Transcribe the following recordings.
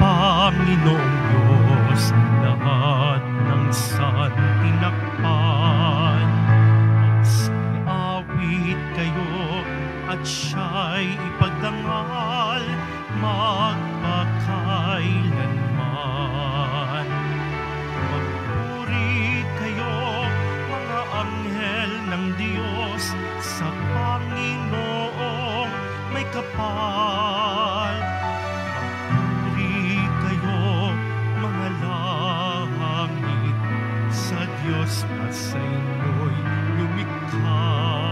Panginoong Diyos, lahat ng santinakpan. Magsiawit kayo at siya'y ipagdangal magpakailanman. Magpuri kayo, mga anghel ng Diyos, sa Panginoong may kapal. Magpuri kayo, mga langit, sa Diyos at sa inyo'y lumikha.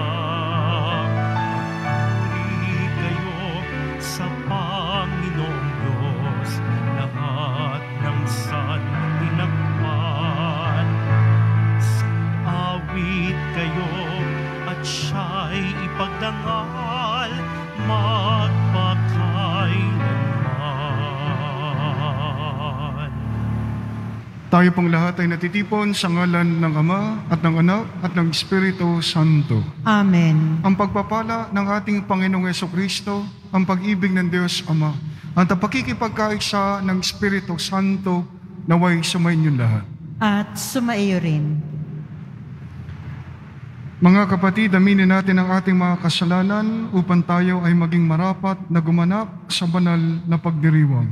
Magpuri kayo sa Panginoong Diyos, lahat ng santinakpan. Awit kayo at siya'y ipagdangal magpakailanman. Tayo pong lahat ay natitipon sa ngalan ng Ama at ng Anak at ng Espiritu Santo. Amen. Ang pagpapala ng ating Panginoong Jesucristo, ang pag-ibig ng Diyos Ama, at ang pakikipagkaisa ng Espiritu Santo naway sumainyo lahat. At sumaiyo rin. Mga kapatid, aminin natin ang ating mga kasalanan upang tayo ay maging marapat na gumanap sa banal na pagdiriwang.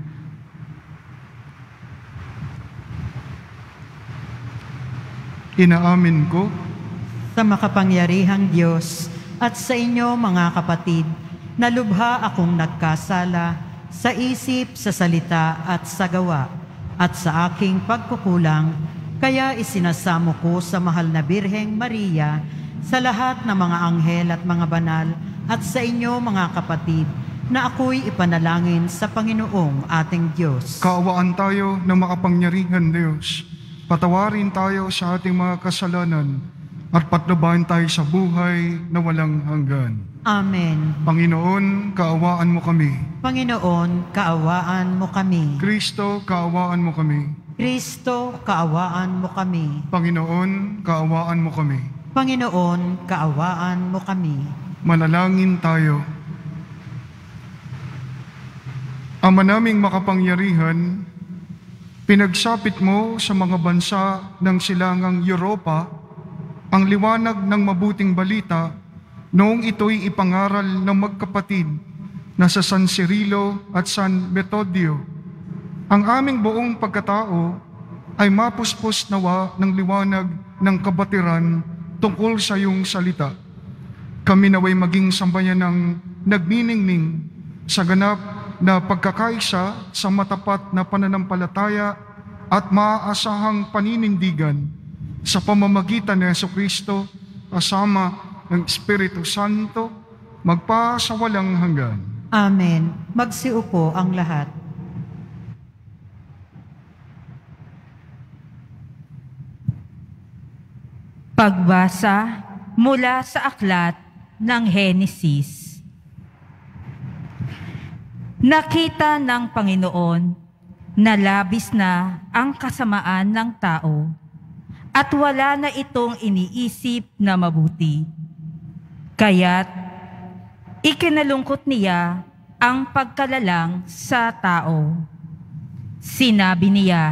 Inaamin ko Sa makapangyarihang Diyos at sa inyo mga kapatid, na lubha akong nagkasala sa isip, sa salita at sa gawa, at sa aking pagkukulang, kaya isinasamo ko sa mahal na Birheng Maria, sa lahat ng mga anghel at mga banal, at sa inyo mga kapatid, na ako'y ipanalangin sa Panginoong ating Diyos. kaawaan tayo ng makapangyarihan Diyos. Patawarin tayo sa ating mga kasalanan at patnubayan tayo sa buhay na walang hanggan. Amen. Panginoon, kaawaan mo kami. Panginoon, kaawaan mo kami. Kristo, kaawaan mo kami. Kristo, kaawaan mo kami. Panginoon, kaawaan mo kami. Panginoon, kaawaan mo kami. Manalangin tayo. Ama naming makapangyarihan, pinagsapit mo sa mga bansa ng silangang Europa ang liwanag ng mabuting balita noong ito'y ipangaral ng magkapatid na sa San Cirilo at San Metodio. Ang aming buong pagkatao ay mapuspos nawa ng liwanag ng kabatiran tungkol sa iyong salita. Kami naway maging sambayan ng nagniningning sa ganap na pagkakaisa sa matapat na pananampalataya at maaasahang paninindigan sa pamamagitan ni Jesucristo kasama ng Espiritu Santo magpasawalang hanggan. Amen. Magsiupo ang lahat. Pagbasa mula sa aklat ng Henesis. Nakita ng Panginoon na labis na ang kasamaan ng tao at wala na itong iniisip na mabuti. Kaya't ikinalungkot niya ang pagkalalang sa tao. Sinabi niya,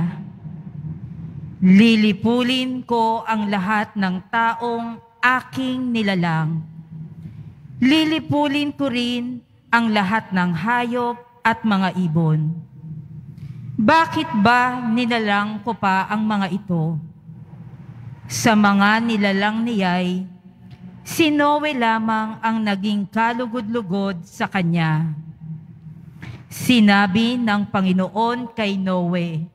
"Lilipulin ko ang lahat ng taong aking nilalang. Lilipulin ko rin ang lahat ng hayop at mga ibon. Bakit ba nilalang ko pa ang mga ito? Sa mga nilalang niya'y, si Noe lamang ang naging kalugod-lugod sa kanya. Sinabi ng Panginoon kay Noe,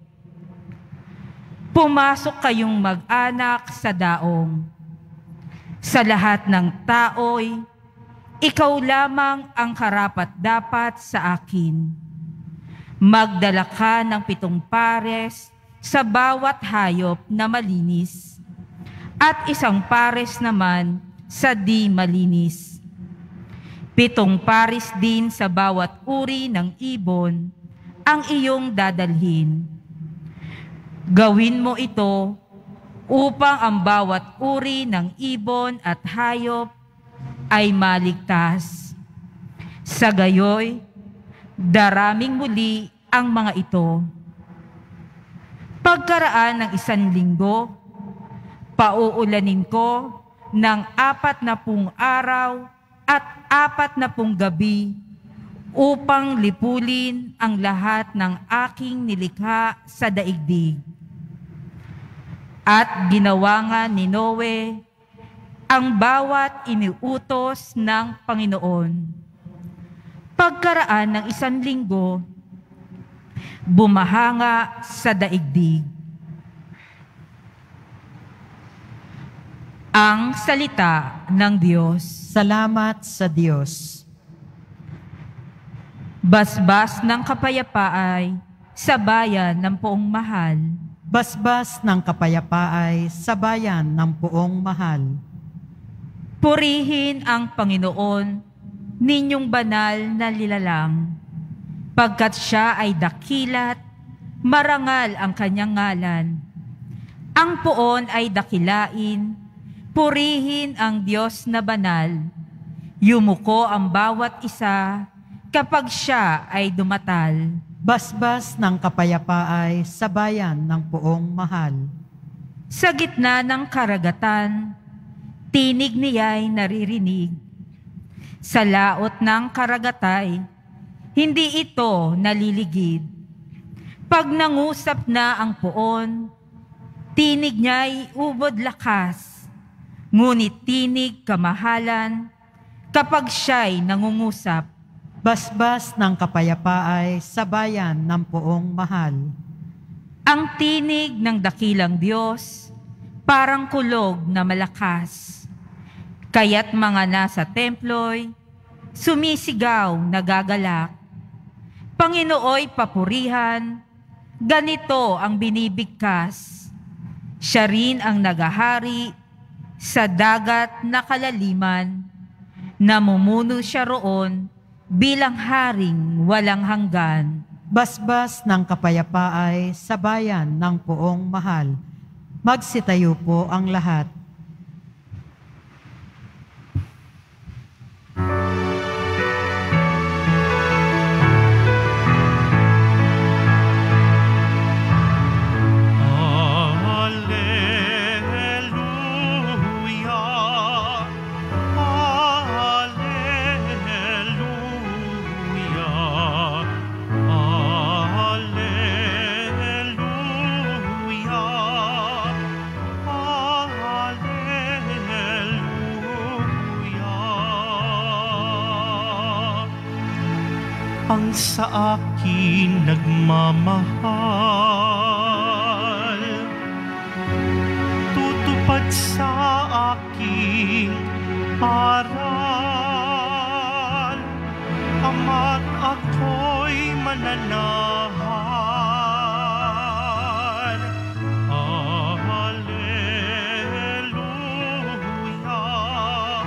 pumasok kayong mag-anak sa daong. Sa lahat ng tao'y, ikaw lamang ang karapat-dapat sa akin. Magdala ka ng 7 pares sa bawat hayop na malinis, at 1 pares naman sa di malinis. 7 pares din sa bawat uri ng ibon ang iyong dadalhin. Gawin mo ito upang ang bawat uri ng ibon at hayop ay maligtas. Sa gayoy, daraming muli ang mga ito. Pagkaraan ng 1 linggo, pauulanin ko ng 40 araw at 40 gabi upang lipulin ang lahat ng aking nilikha sa daigdig. At ginawa nga ni Noe ang bawat iniutos ng Panginoon. Pagkaraan ng 1 linggo, bumahanga sa daigdig. Ang salita ng Diyos. Salamat sa Diyos. Basbas ng kapayapaan sa bayan ng poong mahal. Basbas ng kapayapaan sa bayan ng poong mahal. Purihin ang Panginoon, ninyong banal na nilalang, pagkat siya ay dakilat, marangal ang kanyang ngalan. Ang poon ay dakilain, purihin ang Diyos na banal. Yumuko ang bawat isa kapag siya ay dumatal. Basbas ng kapayapaan sa bayan ng poong mahal. Sa gitna ng karagatan, tinig niya'y naririnig. Sa laot ng karagatay, hindi ito naliligid. Pag nangusap na ang poon, tinig niya'y ubod lakas, ngunit tinig kamahalan kapag siya'y nangungusap. Basbas ng kapayapaan sa bayan ng poong mahal. Ang tinig ng dakilang Diyos, parang kulog na malakas. Kaya't mga nasa templo'y sumisigaw, nagagalak. Panginooy papurihan, ganito ang binibigkas. Siya rin ang nagahari sa dagat na kalaliman, namumuno siya roon bilang haring walang hanggan. Basbas ng kapayapaan sa bayan ng poong mahal. Magsitayo po ang lahat. Ang sa akin nagmamahal, tutupad sa aking aral, Ama't ako'y mananahan. Hallelujah,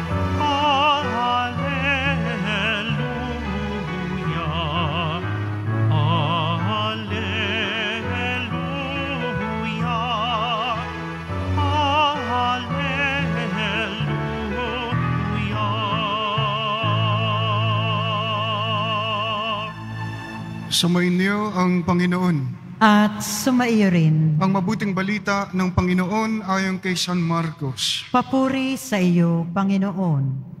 hallelujah, hallelujah, hallelujah. Sumainyo ang Panginoon. At sumaiyo rin. Ang mabuting balita ng Panginoon ayon kay San Marcos. Papuri sa iyo, Panginoon.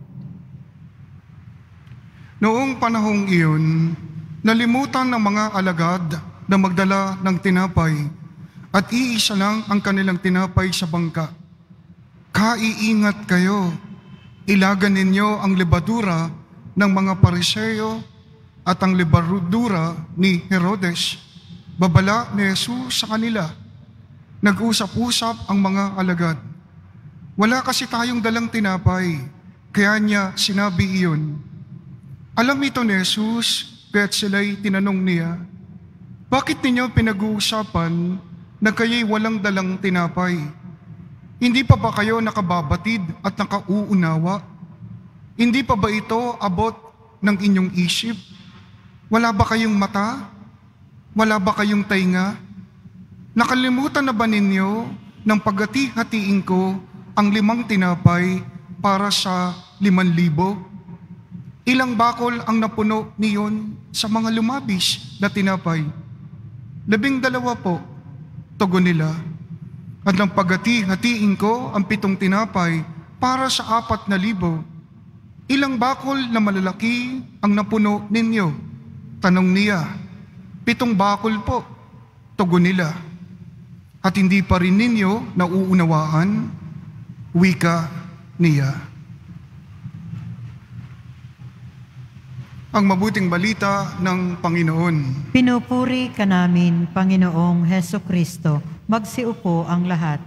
Noong panahong iyon, nalimutan ng mga alagad na magdala ng tinapay at iisa lang ang kanilang tinapay sa bangka. Kaiingat kayo, ilagan ninyo ang lebadura ng mga Pariseo at ang lebadura ni Herodes. Babala ni Jesus sa kanila. Nag-usap-usap ang mga alagad. Wala kasi tayong dalang tinapay, kaya niya sinabi iyon. Alam ito ni Jesus, kaya't sila'y tinanong niya, bakit ninyo pinag-uusapan na kayo'y walang dalang tinapay? Hindi pa ba kayo nakababatid at nakauunawa? Hindi pa ba ito abot ng inyong isip? Wala ba kayong mata? Wala ba kayong tainga? Nakalimutan na ba ninyo ng paghati-hatiin ko ang 5 tinapay para sa 5,000? Ilang bakol ang napuno niyon sa mga lumabis na tinapay? 12 po, tugon nila. At nang paghati-hatiin ko ang 7 tinapay para sa 4,000, ilang bakol na malalaki ang napuno ninyo? Tanong niya. 7 bakol po, tugon nila. At hindi pa rin ninyo nauunawaan? Wika niya. Ang mabuting balita ng Panginoon. Pinupuri ka namin, Panginoong Heso Kristo. Magsiupo ang lahat.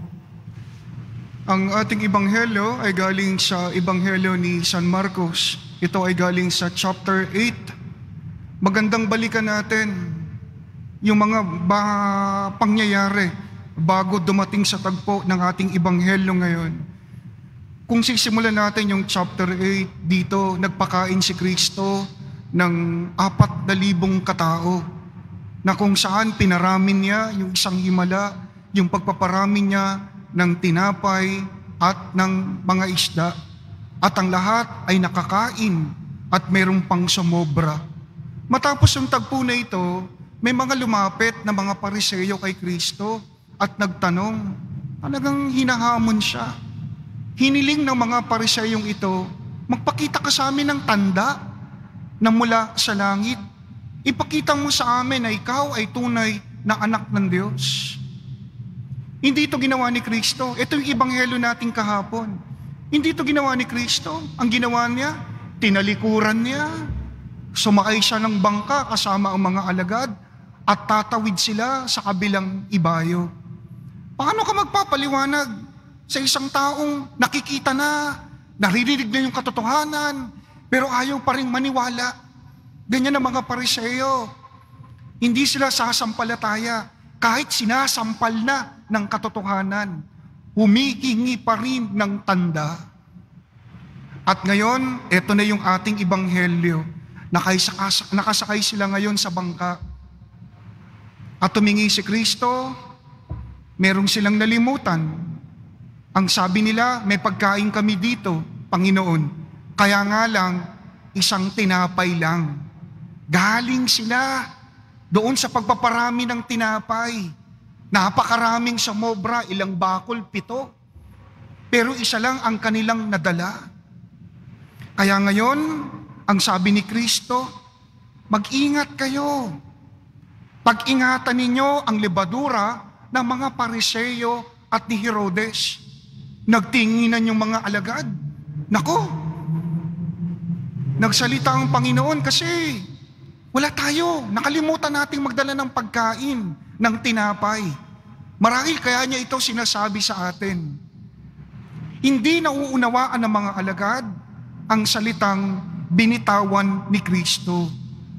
Ang ating ebanghelyo ay galing sa ebanghelyo ni San Marcos. Ito ay galing sa chapter 8. Magandang balikan natin yung mga pangyayari bago dumating sa tagpo ng ating ebanghelyo ngayon. Kung sisimulan natin yung chapter 8, dito nagpakain si Kristo ng 4,000 katao, na kung saan pinaramin niya yung isang himala, yung pagpaparami niya ng tinapay at ng mga isda, at ang lahat ay nakakain at mayroong pang sumobra. Matapos yung tagpo na ito, may mga lumapit na mga Pariseyo kay Kristo at nagtanong. Talagang hinahamon siya. Hiniling ng mga Pariseyong ito, magpakita ka sa amin ng tanda na mula sa langit. Ipakita mo sa amin na ikaw ay tunay na anak ng Diyos. Hindi ito ginawa ni Kristo. Ito yung ebanghelyo nating kahapon. Hindi ito ginawa ni Kristo. Ang ginawa niya, tinalikuran niya. Sumakay siya ng bangka kasama ang mga alagad at tatawid sila sa kabilang ibayo. Paano ka magpapaliwanag sa isang taong nakikita na, naririnig na yung katotohanan, pero ayaw pa rin maniwala? Ganyan ang mga Pariseo. Hindi sila sasampalataya kahit sinasampal na ng katotohanan. Humihingi pa rin ng tanda. At ngayon, eto na yung ating ebanghelyo. Nakasakay sila ngayon sa bangka. At tumingi si Kristo, merong silang nalimutan. Ang sabi nila, may pagkain kami dito, Panginoon. Kaya nga lang, isang tinapay lang. Galing sila doon sa pagpaparami ng tinapay. Napakaraming sumobra, ilang bakol, 7. Pero isa lang ang kanilang nadala. Kaya ngayon, ang sabi ni Kristo, mag-ingat kayo. Pag-ingatan ninyo ang lebadura ng mga Pariseyo at ni Herodes. Nagtinginan yung mga alagad. Nako, nagsalita ang Panginoon kasi wala tayo. Nakalimutan nating magdala ng pagkain, ng tinapay. Marahil kaya niya ito sinasabi sa atin. Hindi nauunawaan ng mga alagad ang salitang binitawan ni Kristo.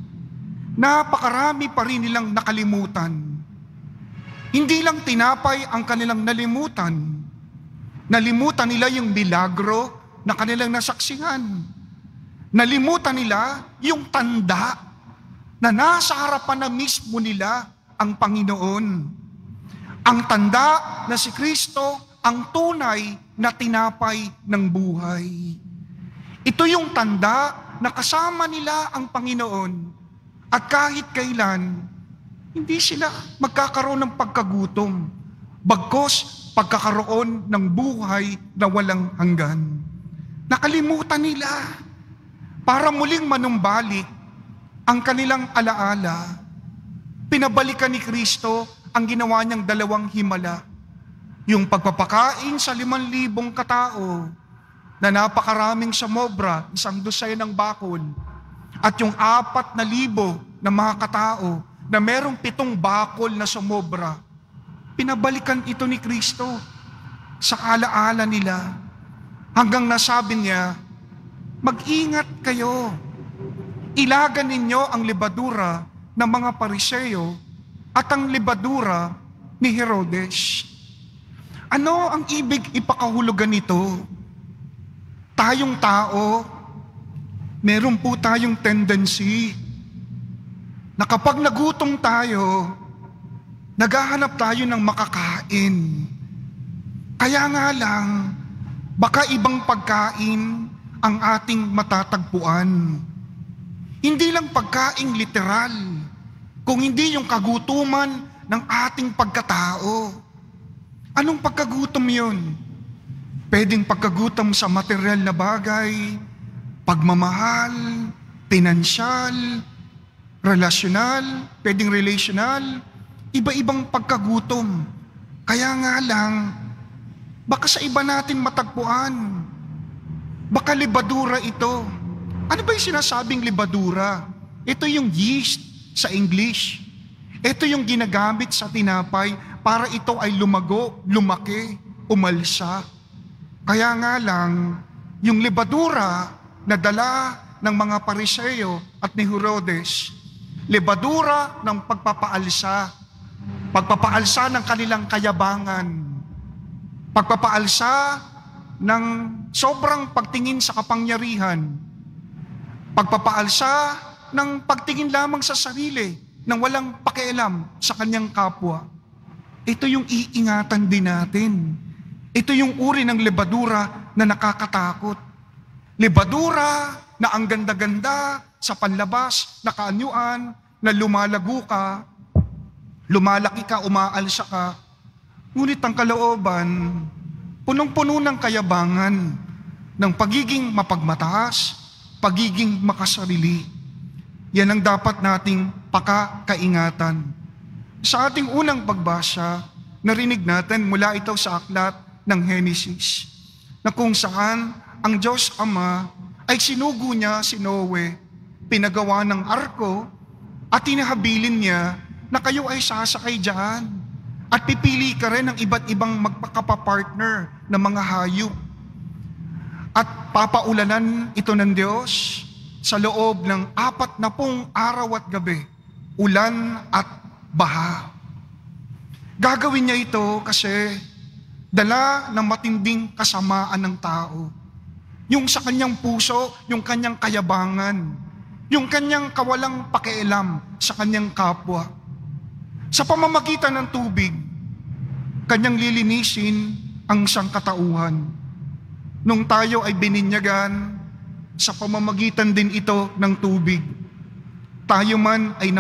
Napakarami pa rin nilang nakalimutan. Hindi lang tinapay ang kanilang nalimutan. Nalimutan nila yung milagro na kanilang nasaksihan. Nalimutan nila yung tanda na nasa harapan na mismo nila ang Panginoon. Ang tanda na si Kristo ang tunay na tinapay ng buhay. Ito yung tanda na kasama nila ang Panginoon at kahit kailan, hindi sila magkakaroon ng pagkagutom, bagkos pagkakaroon ng buhay na walang hanggan. Nakalimutan nila. Para muling manumbalik ang kanilang alaala, pinabalikan ni Kristo ang ginawa niyang 2 himala. Yung pagpapakain sa 5,000 katao na napakaraming sumobra, 1 ng bakol, at yung 4,000 na mga katao na merong 7 bakol na sumobra. Pinabalikan ito ni Kristo sa alaala nila hanggang nasabi niya, mag-ingat kayo. Ilagan ninyo ang lebadura ng mga Pariseo at ang lebadura ni Herodes. Ano ang ibig ipakahulugan nito? Tayong tao, meron po tayong tendency na kapag nagutom tayo, naghahanap tayo ng makakain. Kaya nga lang, baka ibang pagkain ang ating matatagpuan. Hindi lang pagkaing literal, kung hindi yung kagutuman ng ating pagkatao. Anong pagkagutom yun? Pwedeng pagkagutom sa material na bagay, pagmamahal, pinansyal, relasyonal, pwedeng relational, iba-ibang pagkagutom. Kaya nga lang, baka sa iba natin matagpuan. Baka libadura ito. Ano ba yung sinasabing libadura? Ito yung yeast sa English. Ito yung ginagamit sa tinapay para ito ay lumago, lumaki, umalsa. Kaya nga lang, yung libadura na dala ng mga Pariseo at ni Herodes, libadura ng pagpapaalsa ng kanilang kayabangan, pagpapaalsa ng sobrang pagtingin sa kapangyarihan, pagpapaalsa ng pagtingin lamang sa sarili, nang walang pakialam sa kanyang kapwa. Ito yung iingatan din natin. Ito yung uri ng libadura na nakakatakot. Libadura na ang ganda-ganda sa panlabas, na kaanyuan, na lumalago ka, lumalaki ka, umaalsa ka. Ngunit ang kalooban, punong-puno ng kayabangan, ng pagiging mapagmataas, pagiging makasarili. Yan ang dapat nating pakakaingatan. Sa ating unang pagbasa, narinig natin mula ito sa aklat ng Henesis, na kung saan ang Diyos Ama ay sinugo niya si Noe, pinagawa ng arko, at tinahabilin niya na kayo ay sasakay dyan. At pipili ka rin ng iba't ibang magpakapapartner na mga hayop. At papaulanan ito ng Diyos sa loob ng 40 araw at gabi, ulan at baha. Gagawin niya ito kasi dala ng matinding kasamaan ng tao. Yung sa kanyang puso, yung kanyang kayabangan, yung kanyang kawalang pakialam sa kanyang kapwa. Sa pamamagitan ng tubig, kanyang lilinisin ang sangkatauhan. Nung tayo ay bininyagan, sa pamamagitan din ito ng tubig, tayo man ay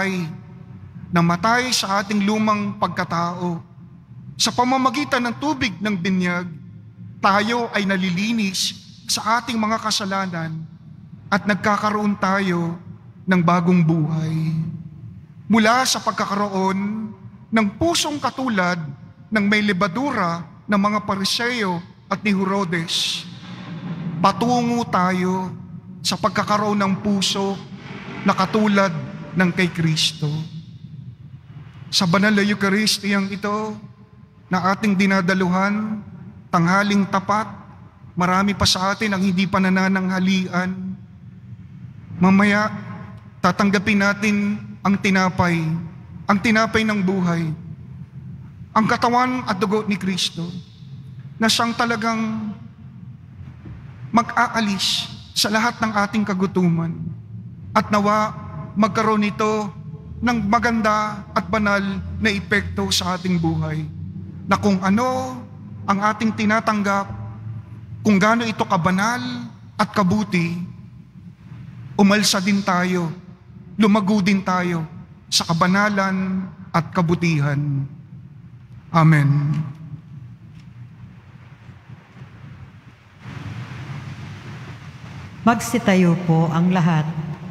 namatay sa ating lumang pagkatao. Sa pamamagitan ng tubig ng binyag, tayo ay nalilinis sa ating mga kasalanan at nagkakaroon tayo ng bagong buhay. Mula sa pagkakaroon ng pusong katulad ng may libadura ng mga Pariseo at ni Herodes, patungo tayo sa pagkakaroon ng puso na katulad ng kay Kristo. Sa banal na Eucharistiyang ito na ating dinadaluhan, tanghaling tapat, marami pa sa atin ang hindi pa nanananghalian. Mamaya, tatanggapin natin ang tinapay ng buhay, ang katawan at dugo ni Kristo, na siyang talagang mag-aalis sa lahat ng ating kagutuman, at nawa magkaroon ito ng maganda at banal na epekto sa ating buhay, na kung ano ang ating tinatanggap, kung gaano ito kabanal at kabuti, umalsa din tayo, lumago din tayo sa kabanalan at kabutihan. Amen. Magsitayo po ang lahat.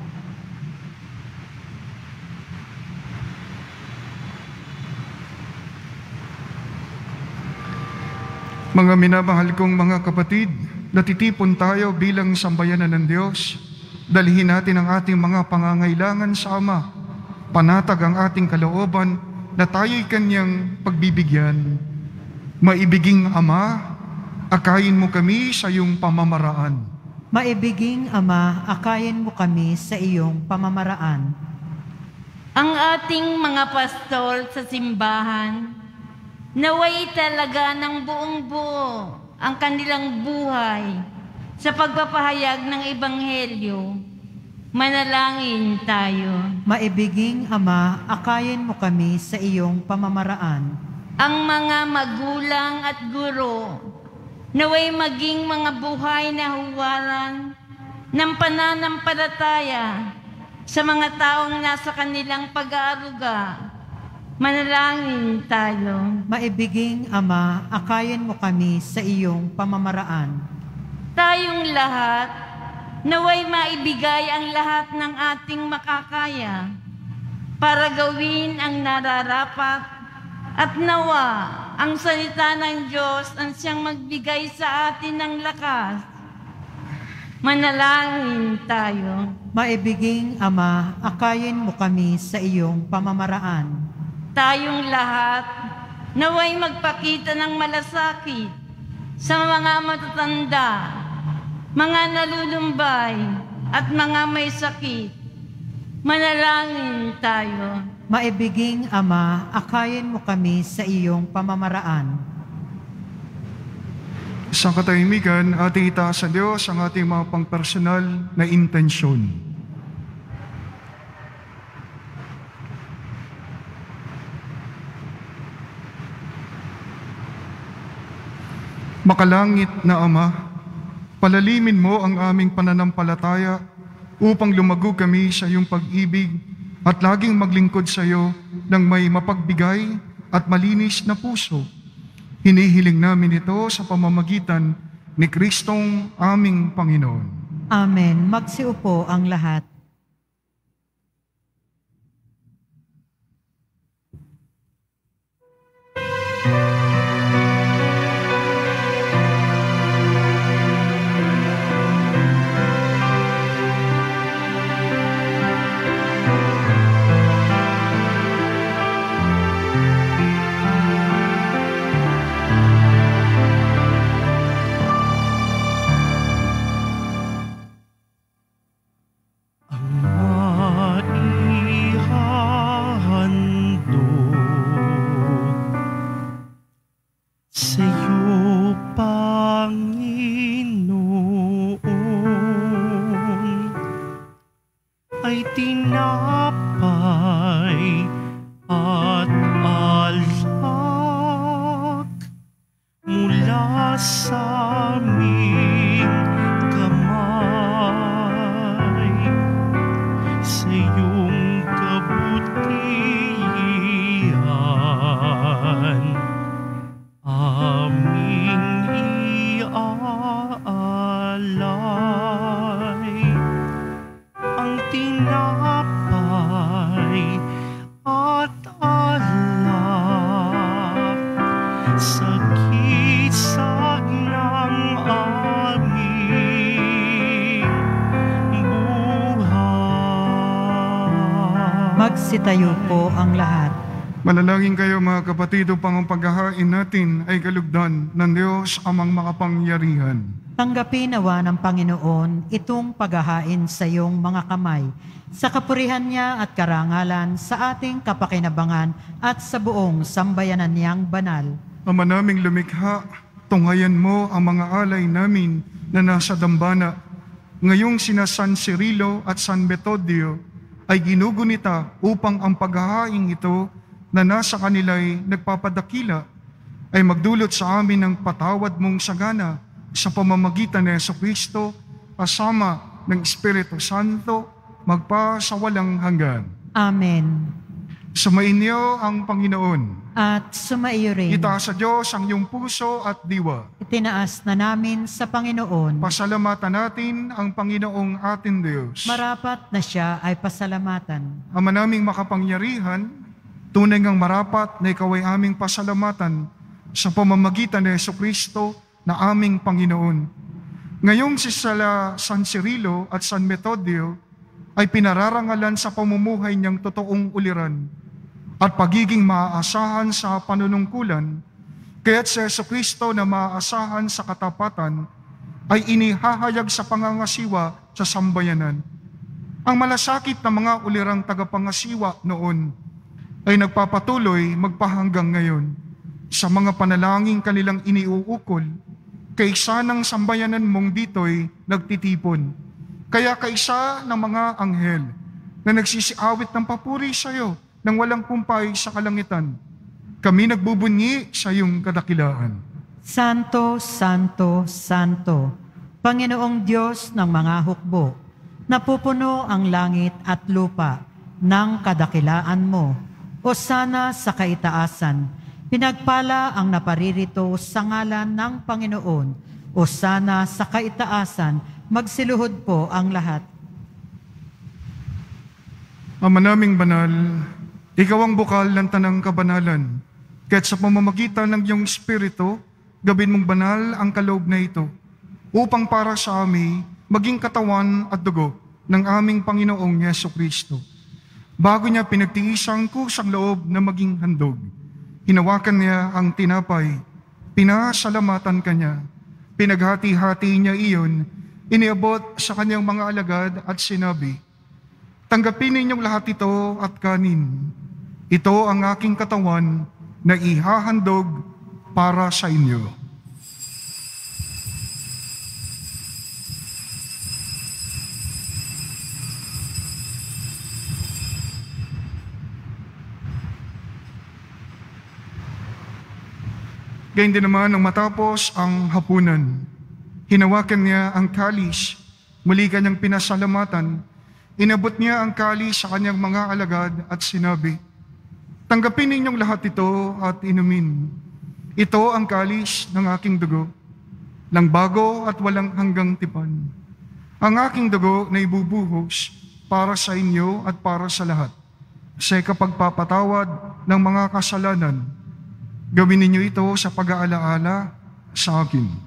Mga minamahal kong mga kapatid, natitipon tayo bilang sambayanan ng Diyos. Dalhin natin ang ating mga pangangailangan sa Ama. Panatag ang ating kalooban na tayo'y Kanyang pagbibigyan. Maibiging Ama, akayin mo kami sa iyong pamamaraan. Maibiging Ama, akayin mo kami sa iyong pamamaraan. Ang ating mga pastol sa simbahan, naway talaga ng buong buo ang kanilang buhay sa pagpapahayag ng Ebanghelyo. Manalangin tayo. Maibiging Ama, akayin mo kami sa iyong pamamaraan. Ang mga magulang at guro, naway maging mga buhay na huwaran ng pananampalataya sa mga taong nasa kanilang pag-aaruga. Manalangin tayo. Maibiging Ama, akayin mo kami sa iyong pamamaraan. Tayong lahat, naway maibigay ang lahat ng ating makakaya para gawin ang nararapat at nawa ang salita ng Diyos ang siyang magbigay sa atin ng lakas. Manalangin tayo. Maibiging Ama, akayin mo kami sa iyong pamamaraan. Tayong lahat, naway magpakita ng malasakit sa mga matatanda, mga nalulumbay, at mga may sakit. Manalangin tayo. Maibiging Ama, akayin mo kami sa iyong pamamaraan. Sa katahimikan, ating itaas sa Diyos ang ating mga pangpersonal na intensyon. Makalangit na Ama, palalimin mo ang aming pananampalataya upang lumago kami sa iyong pag-ibig at laging maglingkod sa iyo ng may mapagbigay at malinis na puso. Hinihiling namin ito sa pamamagitan ni Kristong aming Panginoon. Amen. Magsiupo ang lahat. Magsitayo po ang lahat. Manalangin kayo mga kapatid upang ang paghahain natin ay kalugdan ng Diyos amang makapangyarihan. Tanggapin nawa ng Panginoon itong paghahain sa iyong mga kamay, sa kapurihan niya at karangalan sa ating kapakinabangan at sa buong sambayanan niyang banal. Ama naming lumikha, tunghayan mo ang mga alay namin na nasa dambana. Ngayong sina San Cirilo at San Metodio ay ginugunita upang ang paghahaing ito na nasa kanila'y nagpapadakila ay magdulot sa amin ng patawad mong sagana sa pamamagitan ni Jesucristo kasama ng Espiritu Santo magpasawalang hanggan. Amen. Sumainyo ang Panginoon. At sumaiyo rin. Itaas sa Diyos ang iyong puso at diwa. Itinaas na namin sa Panginoon. Pasalamatan natin ang Panginoong ating Diyos. Marapat na siya ay pasalamatan. Ama naming makapangyarihan, tunay ngang marapat na ikaw ay aming pasalamatan sa pamamagitan ni Jesucristo na aming Panginoon. Ngayong si San Cirilo at San Metodio ay pinararangalan sa pamumuhay niyang totoong uliran at pagiging maaasahan sa panunungkulan, kaya't si Jesucristo na maaasahan sa katapatan ay inihahayag sa pangangasiwa sa sambayanan. Ang malasakit na mga ulirang tagapangasiwa noon ay nagpapatuloy magpahanggang ngayon sa mga panalangin kanilang iniuukol, kaysa ng sambayanan mong dito'y nagtitipon. Kaya kaisa ng mga anghel na nagsisiawit ng papuri sa iyo nang walang pumpay sa kalangitan, kami nagbubunyi sa iyong kadakilaan. Santo, Santo, Santo, Panginoong Diyos ng mga hukbo, Napupuno ang langit at lupa ng kadakilaan mo. Hosana sa kaitaasan. Pinagpala ang naparirito sa ngalan ng Panginoon. Hosana sa kaitaasan. Magsiluhod po ang lahat. Ama naming banal, ikaw ang bukal ng tanang kabanalan. Kaya't sa pamamagitan ng iyong Espiritu, gawin mong banal ang kaloob na ito, upang para sa amin maging katawan at dugo ng aming Panginoong Yesukristo. Bago niya pinagtiisang kusang loob na maging handog, hinawakan niya ang tinapay, pinasalamatan kanya, pinaghati-hati niya iyon, iniabot sa kanyang mga alagad at sinabi, "Tanggapin ninyong lahat ito at kanin. Ito ang aking katawan na ihahandog para sa inyo." Gayun din naman nang matapos ang hapunan, hinawakan niya ang kalis, muli kanyang pinasalamatan, inabot niya ang kalis sa kanyang mga alagad at sinabi, "Tanggapin ninyong lahat ito at inumin. Ito ang kalis ng aking dugo, ng bago at walang hanggang tipan. Ang aking dugo na ibubuhos para sa inyo at para sa lahat, sa kapagpapatawad ng mga kasalanan. Gawin ninyo ito sa pag-aalaala sa akin."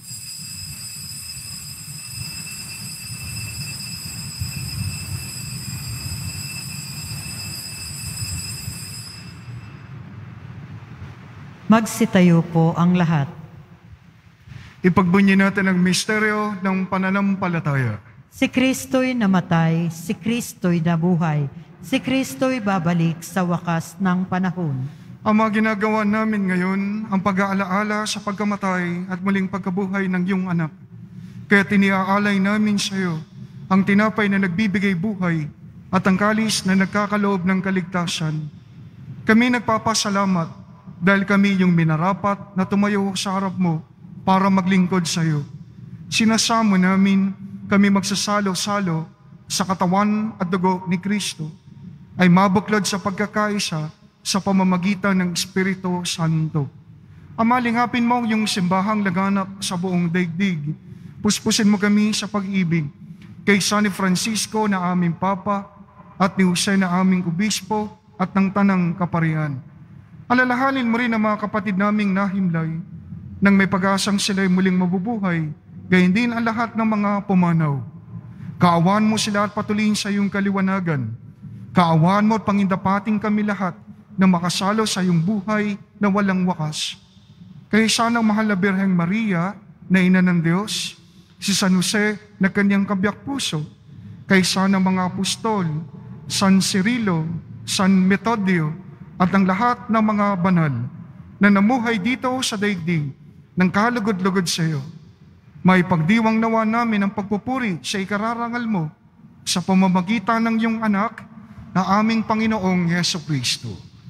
Magsitayo po ang lahat. Ipagbunyi natin ang misteryo ng pananampalataya. Si Kristo'y namatay, si Kristo'y nabuhay, si Kristo'y babalik sa wakas ng panahon. Ama, ginagawa namin ngayon ang pag-aalaala sa pagkamatay at muling pagkabuhay ng iyong anak. Kaya tiniaalay namin sa iyo ang tinapay na nagbibigay buhay at ang kalis na nagkakaloob ng kaligtasan. Kami nagpapasalamat dahil kami yung minarapat na tumayo sa harap mo para maglingkod sa iyo. Sinasamo namin kami magsasalo-salo sa katawan at dugo ni Kristo ay mabuklod sa pagkakaisa sa pamamagitan ng Espiritu Santo. Ama, lingapin mo yung simbahang laganap sa buong daigdig. Puspusin mo kami sa pag-ibig kay San Francisco na aming Papa at ni Jose na aming Obispo at ng Tanang Kaparian. Alalahanin mo rin ang mga kapatid naming nahimlay nang may pag-asang sila'y muling mabubuhay, gayon din ang lahat ng mga pumanaw. Kaawaan mo sila at patuloyin sa iyong kaliwanagan. Kaawaan mo at pangindapating kami lahat na makasalo sa iyong buhay na walang wakas. Kaya sana ang mahal na Birheng Maria na ina ng Diyos, si San Jose na kanyang kabiyak puso, kay sana mga apostol, San Cirilo, San Metodio, at ang lahat ng mga banal na namuhay dito sa daigdig ng kalugod-lugod sa iyo. May pagdiwang nawa namin ang pagpupuri sa ikararangal mo sa pamamagitan ng iyong anak na aming Panginoong Yesukristo.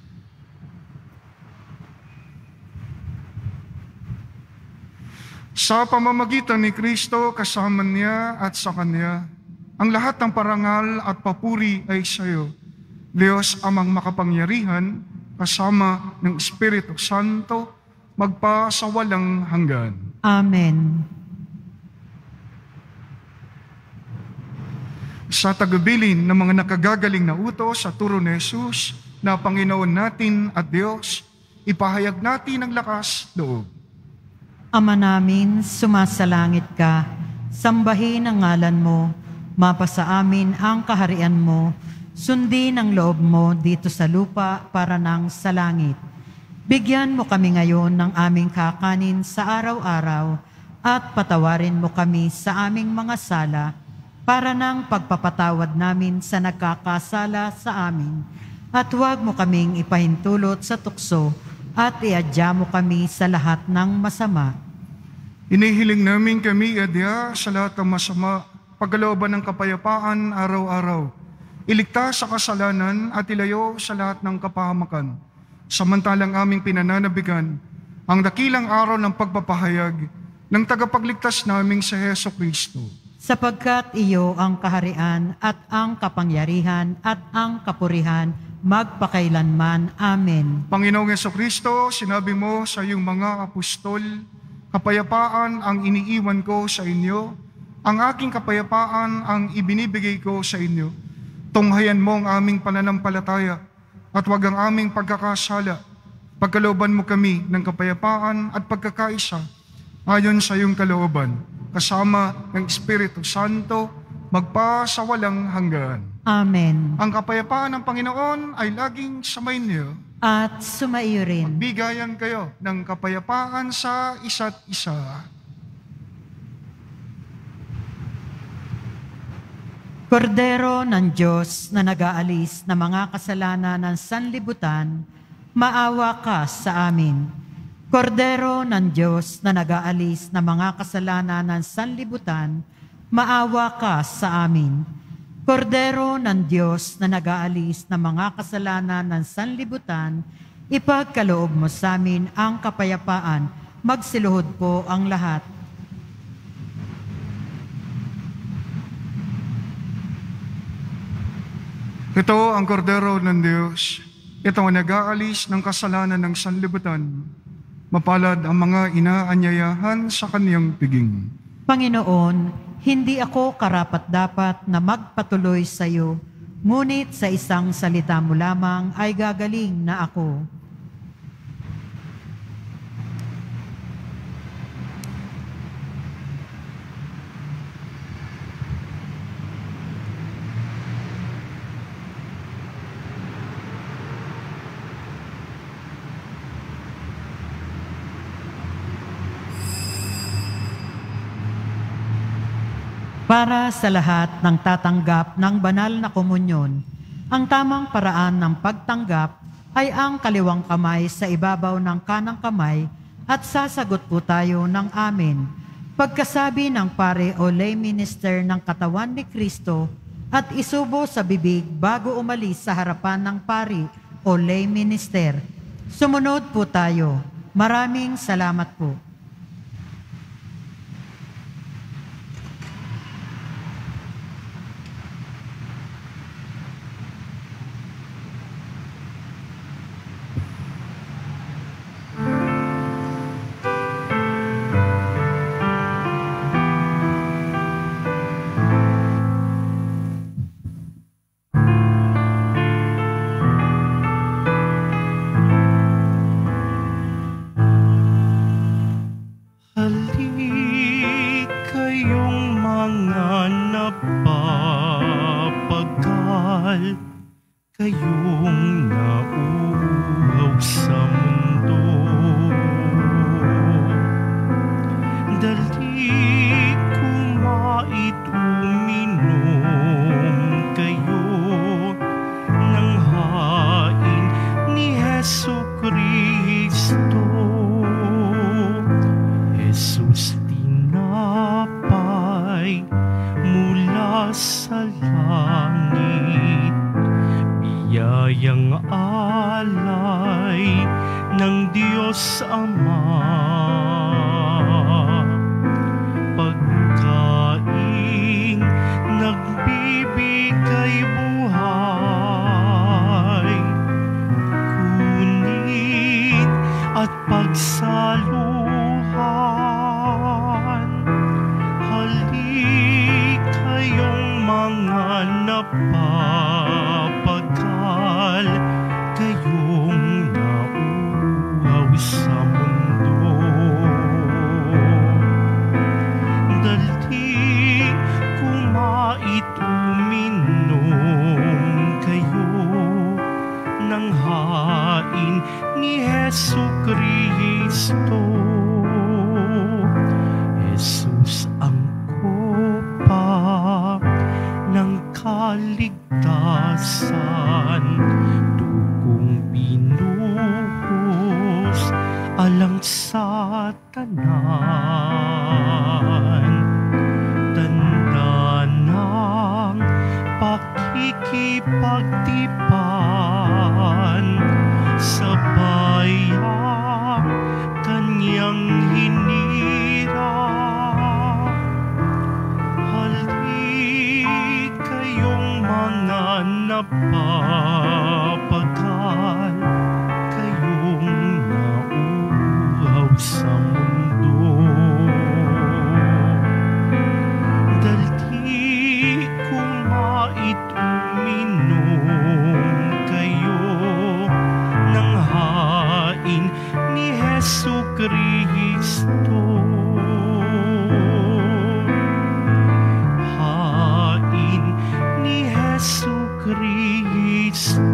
Sa pamamagitan ni Kristo, kasama niya at sa Kanya, ang lahat ng parangal at papuri ay sa iyo, Diyos amang makapangyarihan, kasama ng Espiritu Santo, magpasawalang hanggan. Amen. Sa tagubilin ng mga nakagagaling na utos sa turo ni Jesus na Panginoon natin at Diyos, ipahayag natin ang lakas loob. Ama namin, sumasalangit ka, sambahin ang ngalan mo, mapasa amin ang kaharian mo, sundin ang loob mo dito sa lupa para nang sa langit. Bigyan mo kami ngayon ng aming kakanin sa araw-araw at patawarin mo kami sa aming mga sala para nang pagpapatawad namin sa nagkakasala sa amin. At huwag mo kaming ipahintulot sa tukso at iadya mo kami sa lahat ng masama. Inihiling namin kami adya sa lahat ng masama, pagkalooban ng kapayapaan araw-araw. Iligtas sa kasalanan at ilayo sa lahat ng kapahamakan. Samantalang aming pinananabigan ang dakilang araw ng pagpapahayag ng tagapagligtas naming sa Jesucristo. sapagkat iyo ang kaharian at ang kapangyarihan at ang kapurihan magpakailanman. Amen. Panginoong Jesucristo, sinabi mo sa iyong mga apostol, kapayapaan ang iniiwan ko sa inyo, ang aking kapayapaan ang ibinibigay ko sa inyo. Tunghayan mo ang aming pananampalataya at wag ang aming pagkakasala. Pagkalooban mo kami ng kapayapaan at pagkakaisa ayon sa iyong kalooban, kasama ng Espiritu Santo, magpa sa walang hanggan. Amen. Ang kapayapaan ng Panginoon ay laging sumainyo. At sumaiyo rin. Bigayan kayo ng kapayapaan sa isa't isa. Kordero ng Diyos na nag-aalis na mga kasalanan ng sanlibutan, maawa ka sa amin. Kordero ng Diyos na nag-aalis na mga kasalanan ng sanlibutan, maawa ka sa amin. Kordero ng Diyos na nag-aalis na mga kasalanan ng sanlibutan, ipagkaloob mo sa amin ang kapayapaan, magsiluhod po ang lahat. Ito ang kordero ng Diyos. Ito ang nag-aalis ng kasalanan ng sanlibutan. Mapalad ang mga inaanyayahan sa kaniyang piging. Panginoon, hindi ako karapat-dapat na magpatuloy sa iyo, ngunit sa isang salita mo lamang ay gagaling na ako. Para sa lahat ng tatanggap ng banal na komunyon, ang tamang paraan ng pagtanggap ay ang kaliwang kamay sa ibabaw ng kanang kamay at sasagot po tayo ng amen. Pagkasabi ng pare o lay minister ng katawan ni Kristo at isubo sa bibig bago umalis sa harapan ng pari o lay minister. Sumunod po tayo. Maraming salamat po. Kayong nauuhaw sa mundo, dali kumait uminom kayo ng hain ni Jesucristo. Jesus tinapay mula sa langit, biyayang alay ng Diyos Ama. Pagkaing nagbibigay buhay, kunit at pagsaluhan. Halik kayong mga napapagal, kayong nauuhaw sa mundo. Dali kumait uminom kayo ng hain ni Jesucristo. Jesus ang kopa ng kaligtasan, dugong binuhos alang sa tanan. Tanda ng pakikipagtipan sa bayang kanyang hinirang. Jesucristo. Hain ni Jesucristo.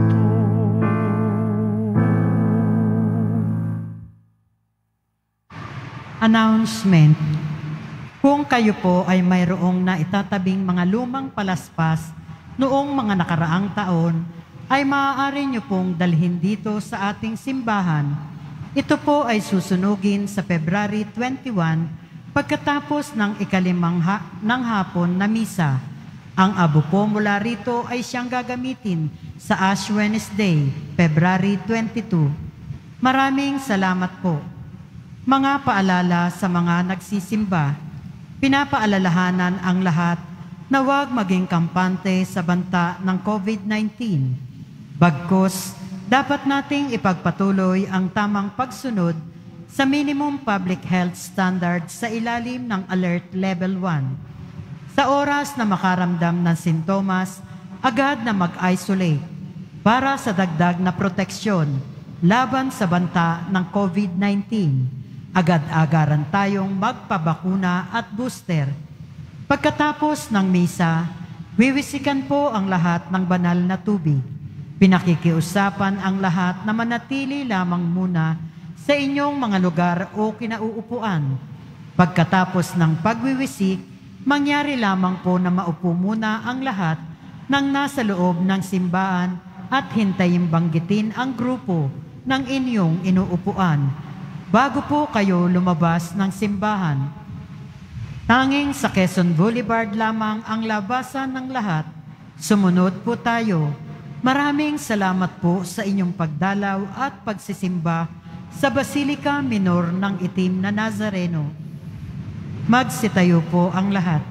Announcement. Kung kayo po ay mayroong na itatabing mga lumang palaspas noong mga nakaraang taon, ay maaari niyo pong dalhin dito sa ating simbahan. Ito po ay susunugin sa February 21 pagkatapos ng ikalimang ng hapon na misa. Ang abo po mula rito ay siyang gagamitin sa Ash Wednesday, February 22. Maraming salamat po. Mga paalala sa mga nagsisimba, pinapaalalahanan ang lahat na huwag maging kampante sa banta ng COVID-19. Bagkus, dapat nating ipagpatuloy ang tamang pagsunod sa minimum public health standards sa ilalim ng Alert Level 1. Sa oras na makaramdam ng sintomas, agad na mag-isolate para sa dagdag na proteksyon laban sa banta ng COVID-19. Agad-agaran tayong magpabakuna at booster. Pagkatapos ng misa, wiwisikan po ang lahat ng banal na tubig. Pinakikiusapan ang lahat na manatili lamang muna sa inyong mga lugar o kinauupuan. Pagkatapos ng pagwiwisik, mangyari lamang po na maupo muna ang lahat ng nasa loob ng simbahan at hintayin banggitin ang grupo ng inyong inuupuan bago po kayo lumabas ng simbahan. Tanging sa Quezon Boulevard lamang ang labasan ng lahat. Sumunod po tayo. Maraming salamat po sa inyong pagdalaw at pagsisimba sa Basilica Minor ng Itim na Nazareno. Magsitayo po ang lahat.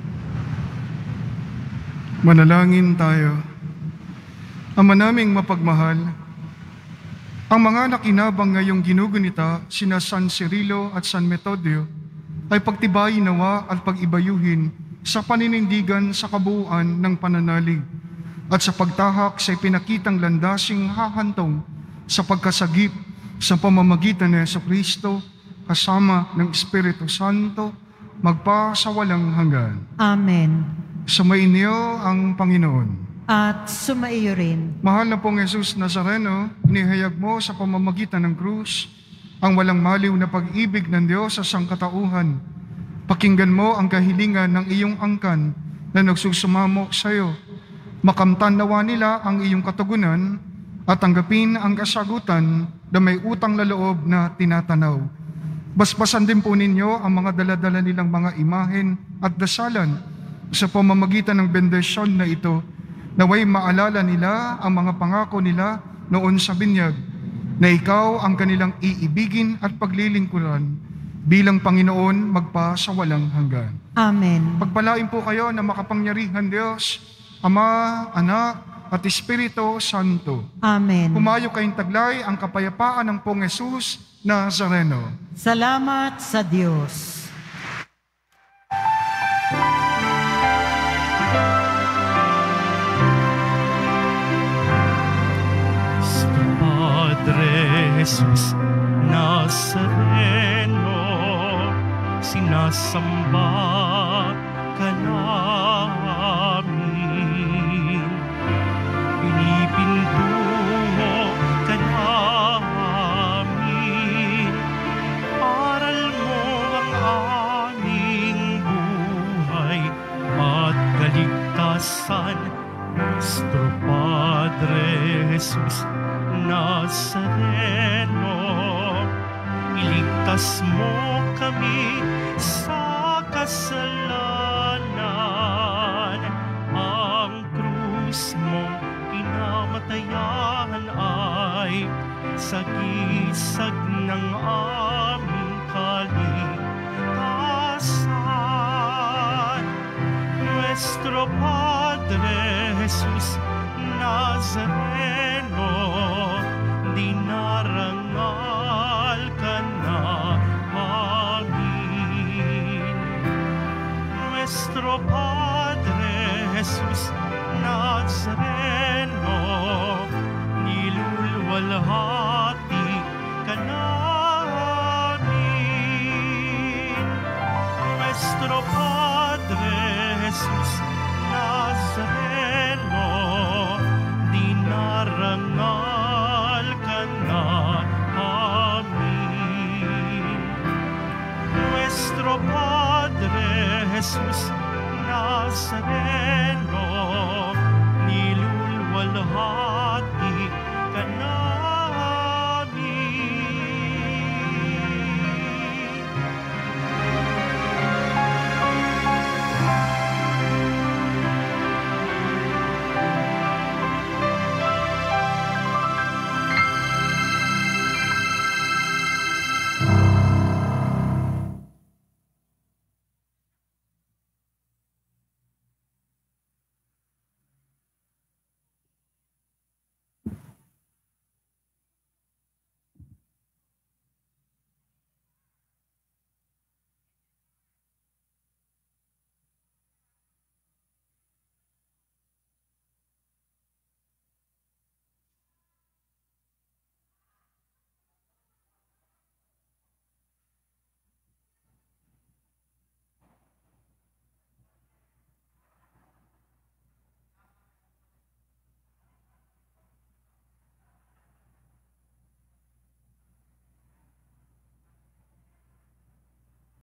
Manalangin tayo. Ama naming mapagmahal, ang mga nakinabang ngayong ginugunita, sina San Cirilo at San Metodio, ay pagtibayin nawa at pag-ibayuhin sa paninindigan sa kabuuan ng pananalig at sa pagtahak sa ipinakitang landasing hahantong sa pagkasagip sa pamamagitan ni Jesucristo kasama ng Espiritu Santo magpa sa walang hanggan. Amen. Sumainyo ang Panginoon. At sumaiyo rin. Mahal na pong Jesus Nazareno, inihayag mo sa pamamagitan ng krus ang walang maliw na pag-ibig ng Diyos sa sangkatauhan. Pakinggan mo ang kahilingan ng iyong angkan na nagsusumamo sa iyo. Makamtan nawa nila ang iyong katugunan at tanggapin ang kasagutan na may utang na loob na tinatanaw. Basbasan din po ninyo ang mga daladala nilang mga imahen at dasalan sa pamamagitan ng bendisyon na ito, naway maalala nila ang mga pangako nila noon sa binyag, na ikaw ang kanilang iibigin at paglilingkuran bilang Panginoon magpa sa walang hanggan. Amen. Pagpalain po kayo na makapangyarihan Diyos, Ama, Anak, at Espiritu Santo. Amen. Humayo kayong taglay ang kapayapaan ng Pong Jesus Nazareno. Salamat sa Diyos. Jesus Nazareno, sinasamba ka namin. Pinipintuho ka namin. Aral mo ang aming buhay at kaligtasan. Nuestro Padre Jesus Nazareno, iligtas mo kami sa kasalanan. Ang krus mong pinamatayan ay sagisag ng aming kaligtasan. Nuestro Padre Jesus Nazareno, dinarangal ka namin. Nuestro Padre Jesus Nazareno, nilulwalhati ka namin. Jesus Nazareno, nilulwalhati ka na